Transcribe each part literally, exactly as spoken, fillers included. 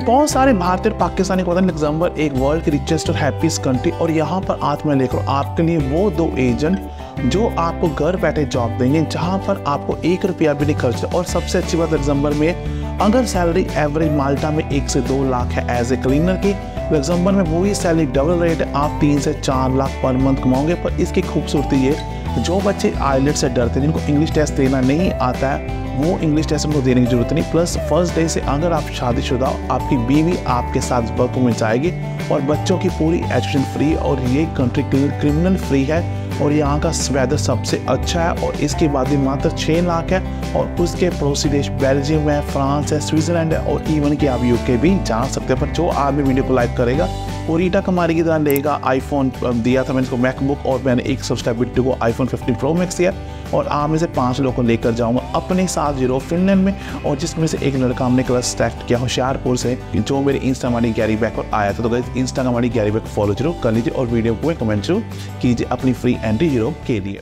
बहुत सारे भारतीय और पाकिस्तानी को पता है लग्जमबर्ग एक वर्ल्ड की रिचेस्ट और हैप्पीस्ट कंट्री, और यहाँ पर आज मैं लेकर आपके लिए वो दो एजेंट जो आपको घर बैठे जॉब देंगे जहाँ पर आपको एक रुपया भी नहीं खर्च। और सबसे अच्छी बात लग्जमबर्ग में अगर सैलरी एवरेज माल्टा में एक से दो लाख है एज ए क्लीनर की, लग्जमबर्ग में वही सैलरी डबल रेट है, आप तीन से चार लाख पर मंथ कमाओगे। पर इसकी खूबसूरती ये, जो बच्चे आईलेट्स से डरते हैं, जिनको इंग्लिश टेस्ट देना नहीं आता है, वो इंग्लिश टेस्ट उनको देने की जरूरत नहीं। प्लस फर्स्ट डे से अगर आप शादीशुदा हो, आपकी बीवी आपके साथ वर्क में जाएगी और बच्चों की पूरी एजुकेशन फ्री, और ये कंट्री क्रिमिनल फ्री है, और यहाँ का वेदर सबसे अच्छा है। और इसके बाद भी मात्र छः लाख है, और उसके पड़ोसी देश बेल्जियम है, फ्रांस है, स्विट्जरलैंड है, और इवन कि आप यूके भी जा सकते हैं। पर जो आदमी वीडियो को लाइक करेगा वो रीटा कमारी की तरह लेगा। आईफोन दिया था मैंने इसको मैकबुक, और मैंने एक सब्सक्राइब वीडियो को आईफोन फिफ्टीन प्रो मैक्स दिया, और आप में से पाँच लोगों को लेकर जाऊंगा अपने साथ जीरो फिनलैंड में, और जिसमें से एक लड़का हमने क्लास सेलेक्ट किया होशियारपुर से, जो मेरे Instagram I D Gary back पर आया था। तो guys Instagram I D Gary back follow जरूर कर लीजिए, और वीडियो को कमेंट जरूर कीजिए अपनी फ्री एंट्री यूरोप के लिए।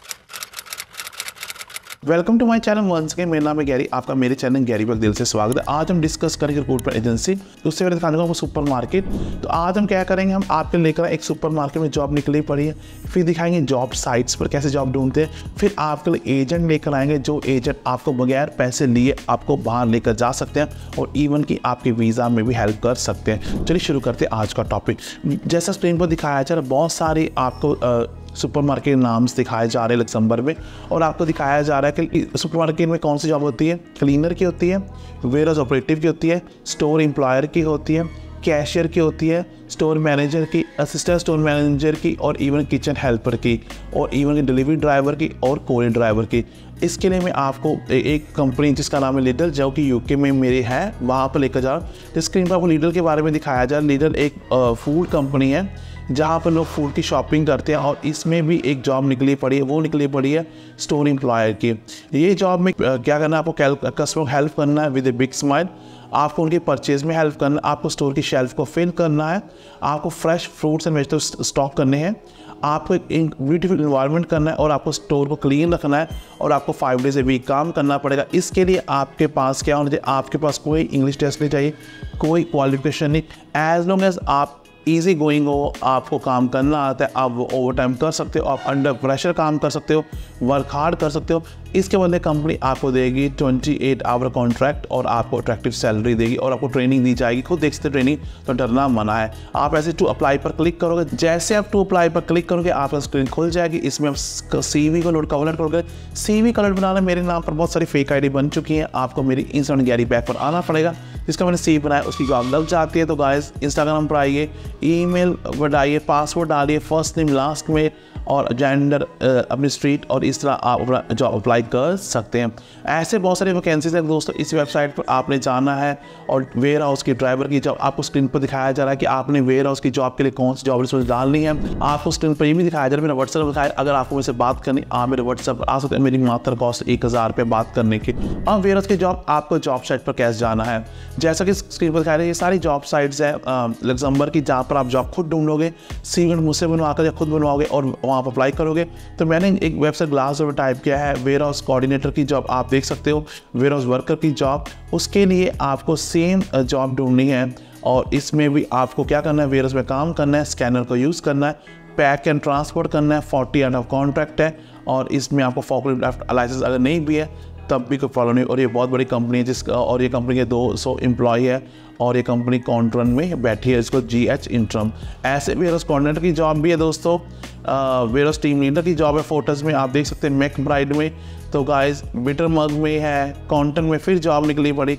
Welcome to my channel once again, मेरा नाम है गैरी, आपका मेरे चैनल गैरी बैक दिल से स्वागत है। आज हम डिस्कस करेंगे रिक्रूटमेंट एजेंसी, उससे पहले दिखाने को सुपर मार्केट। तो आज हम क्या करेंगे, हम आपके लेकर एक सुपर मार्केट में जॉब निकली पड़ी है, फिर दिखाएंगे जॉब साइट्स पर कैसे जॉब ढूंढते हैं, फिर आपके लिए एजेंट लेकर आएंगे जो एजेंट आपको बगैर पैसे लिए आपको बाहर लेकर जा सकते हैं, और इवन कि आपके वीज़ा में भी हेल्प कर सकते हैं। चलिए शुरू करते हैं आज का टॉपिक। जैसा स्क्रीन पर दिखाया जा रहा है, बहुत सारी आपको सुपर मार्केट नाम्स दिखाए जा रहे हैं लग्जमबर्ग में, और आपको दिखाया जा रहा है कि सुपर मार्केट में कौन सी जॉब होती है। क्लीनर की होती है, वेयरहाउस ऑपरेटिव की होती है, स्टोर एम्प्लॉयर की होती है, कैशियर की होती है, स्टोर मैनेजर की, असिस्टेंट स्टोर मैनेजर की, और इवन किचन हेल्पर की, और इवन डिलीवरी ड्राइवर की, और कोरियर ड्राइवर की। इसके लिए मैं आपको एक कंपनी जिसका नाम है लिडल, जो कि यूके में मेरे है, वहाँ पर लेकर जा रहा हूँ। स्क्रीन पर आपको लिडल के बारे में दिखाया जा रहा है। लिडल एक फूड कंपनी है जहाँ पर लोग फूड की शॉपिंग करते हैं, और इसमें भी एक जॉब निकली पड़ी है, वो निकली पड़ी है स्टोर एम्प्लॉयर की। ये जॉब में क्या करना है, आपको कस्टमर हेल्प करना है विद ए बिग स्माइल, आपको उनके परचेज में हेल्प करना है, आपको स्टोर की शेल्फ को फिल करना है, आपको fresh fruits and vegetables stock करने हैं, आपको एक ब्यूटीफुल इन्वायरमेंट करना है, और आपको स्टोर को क्लीन रखना है, और आपको फाइव डेज ए वीक काम करना पड़ेगा। इसके लिए आपके पास क्या होना चाहिए, आपके पास कोई इंग्लिश टेस्ट नहीं चाहिए, कोई क्वालिफिकेशन नहीं, एज लॉन्ग एज आप ईजी गोइंग हो, आपको काम करना आता है, आप ओवर टाइम कर सकते हो, आप अंडर प्रेशर काम कर सकते हो, वर्क हार्ड कर सकते हो। इसके बदले कंपनी आपको देगी अट्ठाईस आवर कॉन्ट्रैक्ट, और आपको अट्रैक्टिव सैलरी देगी, और आपको ट्रेनिंग दी जाएगी। खुद देख सकते ट्रेनिंग, तो डरना मना है। आप ऐसे टू अप्लाई पर क्लिक करोगे, जैसे आप टू अप्लाई पर क्लिक करोगे आपका स्क्रीन खुल जाएगी। इसमें आप सीवी को लोड कवर करोगे। सीवी कलर बनाना, मेरे नाम पर बहुत सारी फेक आईडी बन चुकी हैं, आपको मेरी इंस्टाग्राम गैरी बैक पर आना पड़ेगा, जिसका मैंने सी बनाया, उसकी जॉब लग जाती है। तो गाइस इंस्टाग्राम पर आइए, ईमेल बढ़ाइए, पासवर्ड डालिए, फर्स्ट नेम लास्ट में, और जेंडर अपनी स्ट्रीट, और इस तरह आप अपना जॉब अप्लाई कर सकते हैं। ऐसे बहुत सारी वैकेंसीज हैं दोस्तों, इस वेबसाइट पर आपने जाना है। और वेयर हाउस की ड्राइवर की जॉब आपको स्क्रीन पर दिखाया जा रहा है कि आपने वेयर हाउस की जॉब के लिए कौन सी जॉब रिस्पॉन्स डालनी है। आपको स्क्रीन पर ये भी दिखाया जा रहा है, मेरा व्हाट्सएप दिखाया। अगर आपको मुझसे बात करनी, आप मेरे व्हाट्सएप पर आ सकते हैं। मेरी मात्र कॉस्ट एक हज़ार रुपये बात करने की। अब वेयर हाउस की जॉब आपको जॉब साइट पर कैसे जाना है, जैसा कि स्क्रीन पर दिखाया रहा है, ये सारी जॉब साइट्स है लग्जमबर्ग की, जहाँ पर आप जॉब खुद ढूंढोगे, सीवी मुझसे बनवाकर या खुद बनवाओगे, और वहाँ पर अप्लाई करोगे। तो मैंने एक वेबसाइट ग्लासडोर पर टाइप किया है, वेयर हाउस कोऑर्डिनेटर की जॉब आप देख सकते हो, वेयर हाउस वर्कर की जॉब। उसके लिए आपको सेम जॉब ढूंढनी है, और इसमें भी आपको क्या करना है, वेयर हाउस में काम करना है, स्कैनर को यूज़ करना है, पैक एंड ट्रांसपोर्ट करना है, फोर्टी आउट ऑफ कॉन्ट्रैक्ट है, और इसमें आपको फॉकलिफ्ट लाइसेंस अगर नहीं भी है तब भी कोई प्रॉब्लम नहीं। और ये बहुत बड़ी कंपनी है, जिसका और ये कंपनी के दो सौ एम्प्लॉय है, और ये कंपनी कॉन्ट्रन में बैठी है, इसको जी एच इंट्रम। ऐसे वेयर हाउस कोऑर्डिनेटर की जॉब भी है दोस्तों, वेयर हाउस टीम लीडर की जॉब है फोर्टस में, आप देख सकते हैं मैक ब्राइड में। तो गाइस बिटरमर्ग में है, कॉन्टन में फिर जॉब निकली पड़ी,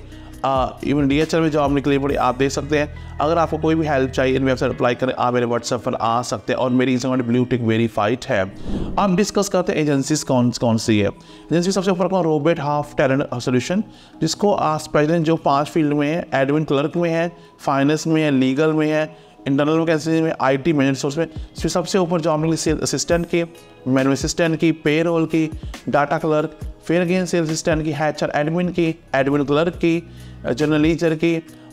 इवन डी एच एल में जॉब निकली पड़ी, आप देख सकते हैं। अगर आपको कोई भी हेल्प चाहिए इन वेबसाइट अप्लाई करें, आप मेरे व्हाट्सएप पर आ सकते हैं, और मेरी इंस्टाग्राम ब्लू टिक वेरीफाइड है। अब डिस्कस करते हैं एजेंसीज कौन कौन सी है। एजेंसी सबसे ऊपर कौन, रोबोट हाफ टैलेंट सोल्यूशन, जिसको आज प्रेजेंट जो पाँच फील्ड में है, एडमिन क्लर्क में है, फाइनेंस में है, लीगल में है, इंटरनल वैकेंसी में, आईटी मैनेजर सोर्स में। फिर सबसे ऊपर जॉब निकली सेल असिस्टेंट की, मैनुअल असिस्टेंट की, पे रोल की, डाटा क्लर्क, फिर अगेन सेल्स असिस्टेंट की, एच आर एडमिन की, एडमिन क्लर्क की, जर्नलिजर की,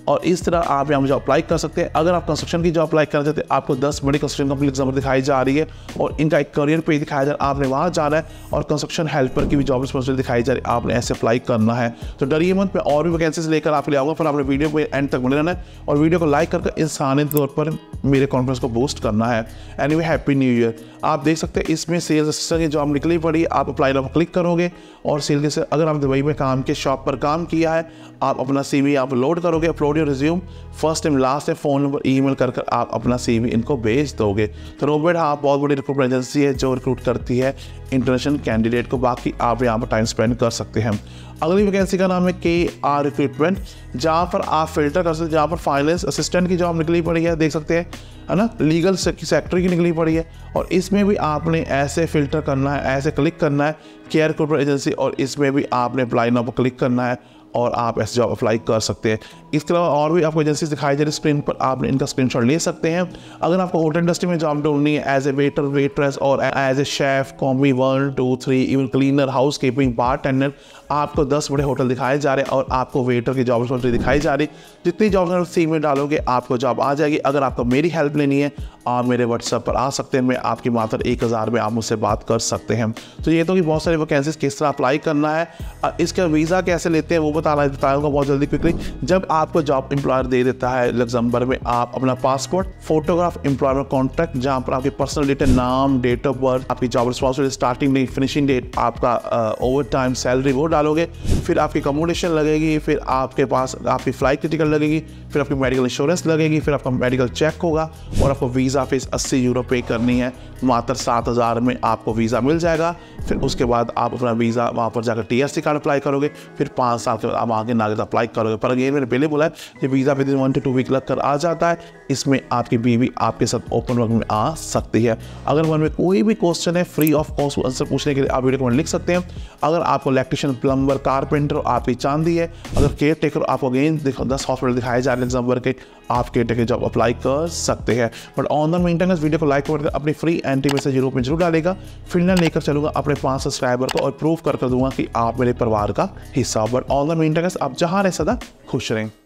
और इस तरह आप यहाँ जॉब अप्लाई कर सकते हैं। अगर आप कंस्ट्रक्शन की जॉब अप्लाई करना चाहते हैं, आपको दस बड़ी कंस्ट्रक्शन कंपनी एग्जाम्पल दिखाई जा रही है और इनका एक करियर पेज दिखाया जा रहा है, आपने वहाँ जाना है और कंस्ट्रक्शन हेल्पर की भी जॉब रिस्पॉन्सिबिलिटी दिखाई जा रही है, आपने ऐसे अप्लाई करना है। तो डरिए मत, मैं और भी वैकेंसीज लेकर आपके लिए आऊँगा, पर आपने वीडियो को एंड तक बने रहना है और वीडियो को लाइक करके इंसानी तौर पर मेरे कॉन्फ्रेंस को बूस्ट करना है। Anyway happy new year. आप देख सकते हैं इसमें सेल्स असिस्टेंट की जॉब निकली पड़ी, आप अप्लाई पर क्लिक करोगे और सेल्स से अगर आप दुबई में काम के शॉप पर काम किया है, आप अपना सीवी आप लोड करोगे, upload your resume, first time last है फ़ोन नंबर ईमेल कर कर आप अपना सीवी इनको भेज दोगे। तो रोबोट हाँ बहुत बड़ी रिक्रूटमेंट एजेंसी है जो रिक्रूट करती है इंटरनेशनल कैंडिडेट को। बाकी आप यहाँ पर टाइम स्पेंड कर सकते हैं। अगली वैकेंसी का नाम है के आर रिक्रूटमेंट, जहाँ पर आप फिल्टर कर सकते हैं, जहाँ पर फाइनेंस असिस्टेंट की जॉब निकली पड़ी है, देख सकते हैं है ना, लीगल सेक्टर की निकली पड़ी है। और इसमें भी आपने ऐसे फिल्टर करना है, ऐसे क्लिक करना है केयर रिक्रूटमेंट एजेंसी, और इसमें भी आपने अप्लाई नाउ पर क्लिक करना है और आप ऐसे जॉब अप्लाई कर सकते हैं। इसके अलावा और भी आपको एजेंसी दिखाई जा रही है स्क्रीन पर, आपने इनका स्क्रीनशॉट ले सकते हैं। अगर आपको होटल इंडस्ट्री में जॉब ढूंढनी है एज ए वेटर, वेट्रेस और as a chef, combi one two three, even cleaner, housekeeping, bartender, आपको दस बड़े होटल दिखाए जा रहे हैं और आपको वेटर की जॉब रिस्पॉन्सिबिलिटी दिखाई जा रही है। जितनी जॉब सी में डालोगे आपको जॉब आ जाएगी। अगर आपको मेरी हेल्प लेनी है आप मेरे व्हाट्सएप पर आ सकते हैं, मैं आपकी मात्र एक हज़ार में आप मुझसे बात कर सकते हैं। तो ये तो कि बहुत सारी वैकेंसीज किस तरह अप्लाई करना है, इसका वीज़ा कैसे लेते हैं वो बताना बताऊँगा बहुत जल्दी क्विकली। जब आपको जॉब एम्प्लॉयर दे देता है लग्जमबर्ग में, आप अपना पासपोर्ट, फोटोग्राफ, एम्प्लॉयमेंट कॉन्ट्रैक्ट जहाँ पर आपकी पर्सनल डिटेल, नाम, डेट ऑफ बर्थ, आपकी job responsibility, starting date, finishing date, आपका ओवर टाइम सैलरी वो डालोगे, फिर आपकी अकोमोडेशन लगेगी, फिर आपके पास आपकी फ़्लाइट की टिकट लगेगी, फिर आपकी मेडिकल इंश्योरेंस लगेगी, फिर आपका मेडिकल चेक होगा और आपको वीज़ा फीस अस्सी यूरो पे करनी है। मात्र सात हज़ार में आपको वीज़ा मिल जाएगा। फिर उसके बाद आप अपना वीज़ा वहाँ पर जाकर T S C card apply करोगे, फिर पाँच साल के बाद आप आगे नागरिकता अप्लाई करोगे। पर ये मैंने पहले बोला है कि visa within one to two week लग कर आ जाता है। इसमें आपकी बीवी आपके साथ ओपन वर्क में आ सकती है। अगर मन में कोई भी क्वेश्चन है फ्री ऑफ कॉस्ट आंसर पूछने के लिए आप वीडियो कमेंट लिख सकते हैं। अगर आपको इलेक्ट्रिशियन, प्लम्बर, कारपेंटर आपकी चांदी है, अगर केयर टेकर आपको अगेन दस हॉस्पिटल दिखाए जा रहे हैं एग्जाम्पल के, आप केयर टेकर जॉब अप्लाई कर सकते हैं। But on the maintenance video को लाइक करके अपनी फ्री एंटी मैसेज यूरोप में जरूर डालेगा। फिर मैं लेकर चलूंगा अपने पांच सब्सक्राइबर को और प्रूव कर कर दूंगा कि आप मेरे परिवार का हिस्सा। बट ऑन द मेंटेनेंस आप जहाँ रहे सदा खुश रहें।